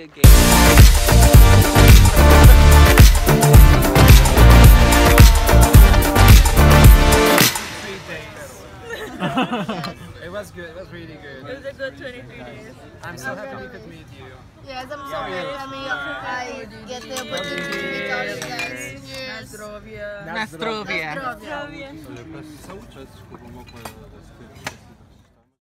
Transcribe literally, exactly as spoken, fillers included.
you again. Three days. It was good. It was really good. It was a good twenty-three days. I'm so happy we could meet you. Yes, I'm so happy I get the opportunity to meet all you guys. Cheers. Nastrovia. Nastrovia. Nastrovia. Olha, peço desculpa, desculpa uma coisa.